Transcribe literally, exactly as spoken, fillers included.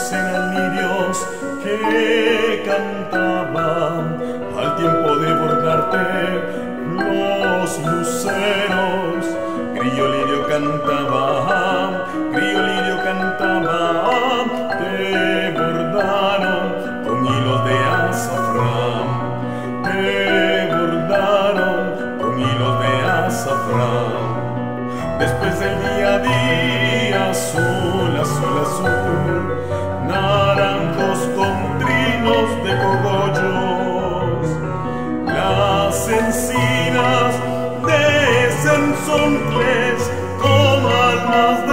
lirios eran lirios que cantaban al tiempo de bordarte los luceros. Grillo lirio cantaba, grillo lirio cantaba, te bordaron con hilos de azafrán, te bordaron con hilos de azafrán. Después del día a día, azul, azul, azul, naranjos con trinos de cogollos, las encinas de sensontles como almas de